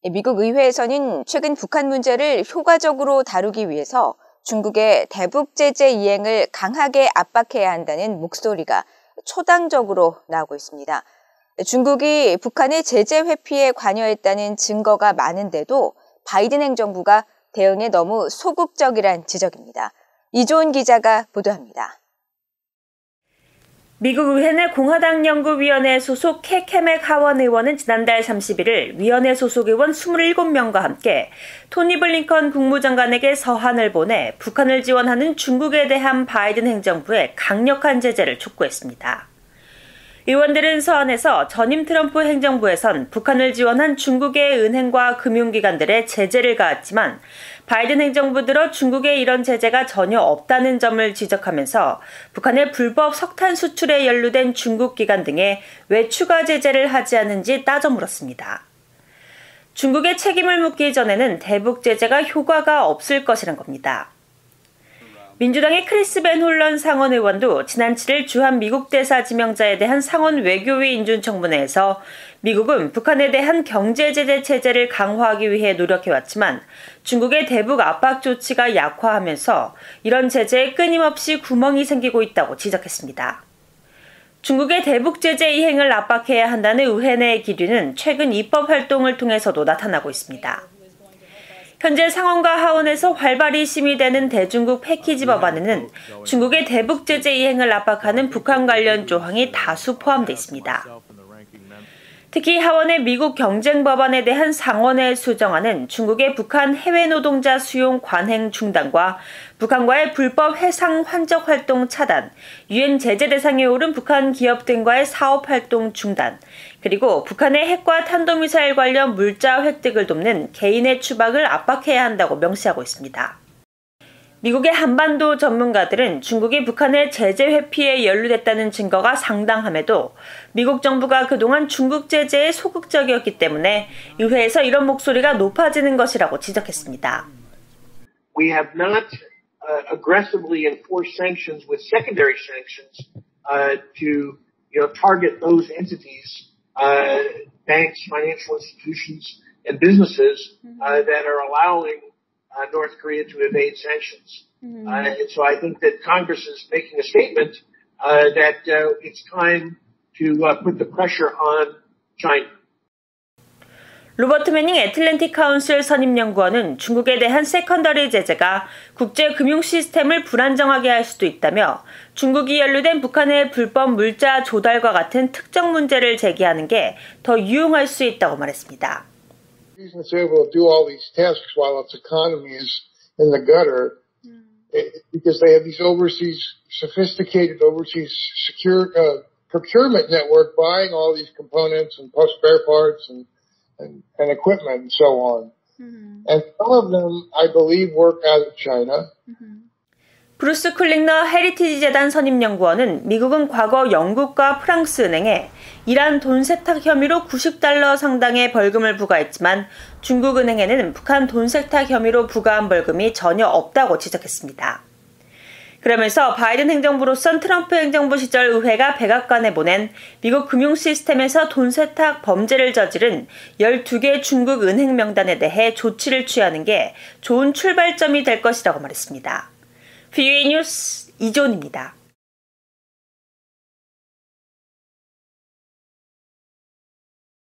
미국 의회에서는 최근 북한 문제를 효과적으로 다루기 위해서 중국의 대북 제재 이행을 강하게 압박해야 한다는 목소리가 초당적으로 나오고 있습니다. 중국이 북한의 제재 회피에 관여했다는 증거가 많은데도 바이든 행정부가 대응에 너무 소극적이란 지적입니다. 이조은 기자가 보도합니다. 미국 의회 내 공화당 연구위원회 소속 케케맥 하원 의원은 지난달 31일 위원회 소속 의원 27명과 함께 토니 블링컨 국무장관에게 서한을 보내 북한을 지원하는 중국에 대한 바이든 행정부의 강력한 제재를 촉구했습니다. 의원들은 서한에서 전임 트럼프 행정부에선 북한을 지원한 중국의 은행과 금융기관들의 제재를 가했지만 바이든 행정부 들어 중국의 이런 제재가 전혀 없다는 점을 지적하면서 북한의 불법 석탄 수출에 연루된 중국 기관 등에 왜 추가 제재를 하지 않는지 따져 물었습니다. 중국의 책임을 묻기 전에는 대북 제재가 효과가 없을 것이란 겁니다. 민주당의 크리스 벤 홀런 상원 의원도 지난 7일 주한 미국 대사 지명자에 대한 상원 외교위 인준청문회에서 미국은 북한에 대한 경제 제재 체제를 강화하기 위해 노력해왔지만 중국의 대북 압박 조치가 약화하면서 이런 제재에 끊임없이 구멍이 생기고 있다고 지적했습니다. 중국의 대북 제재 이행을 압박해야 한다는 의회 내의 기류는 최근 입법 활동을 통해서도 나타나고 있습니다. 현재 상원과 하원에서 활발히 심의되는 대중국 패키지 법안에는 중국의 대북 제재 이행을 압박하는 북한 관련 조항이 다수 포함되어 있습니다. 특히 하원의 미국 경쟁 법안에 대한 상원의 수정안은 중국의 북한 해외 노동자 수용 관행 중단과 북한과의 불법 해상 환적 활동 차단, 유엔 제재 대상에 오른 북한 기업 등과의 사업 활동 중단, 그리고 북한의 핵과 탄도미사일 관련 물자 획득을 돕는 개인의 추박을 압박해야 한다고 명시하고 있습니다. 미국의 한반도 전문가들은 중국이 북한의 제재 회피에 연루됐다는 증거가 상당함에도 미국 정부가 그동안 중국 제재에 소극적이었기 때문에 의회에서 이런 목소리가 높아지는 것이라고 지적했습니다. We have not aggressively enforced sanctions with secondary sanctions to target those entities, banks, financial institutions, and businesses that are allowing North Korea to evade sanctions. And so I think that Congress is making a statement that it's time to put the pressure on China. 로버트 매닝 애틀랜틱 카운슬 선임연구원은 중국에 대한 세컨더리 제재가 국제 금융 시스템을 불안정하게 할 수도 있다며 중국이 연루된 북한의 불법 물자 조달과 같은 특정 문제를 제기하는 게 더 유용할 수 있다고 말했습니다. It's able to do all these tasks while its economy is in the gutter because they have these sophisticated overseas secure procurement network buying all these components and spare parts and equipment and so on. And some of them, I believe, work out of China. 브루스 쿨링너 헤리티지 재단 선임연구원은 미국은 과거 영국과 프랑스 은행에 이란 돈 세탁 혐의로 $90 상당의 벌금을 부과했지만 중국 은행에는 북한 돈 세탁 혐의로 부과한 벌금이 전혀 없다고 지적했습니다. 그러면서 바이든 행정부로선 트럼프 행정부 시절 의회가 백악관에 보낸 미국 금융 시스템에서 돈 세탁 범죄를 저지른 12개 중국 은행 명단에 대해 조치를 취하는 게 좋은 출발점이 될 것이라고 말했습니다. VOA 뉴스 이조은입니다.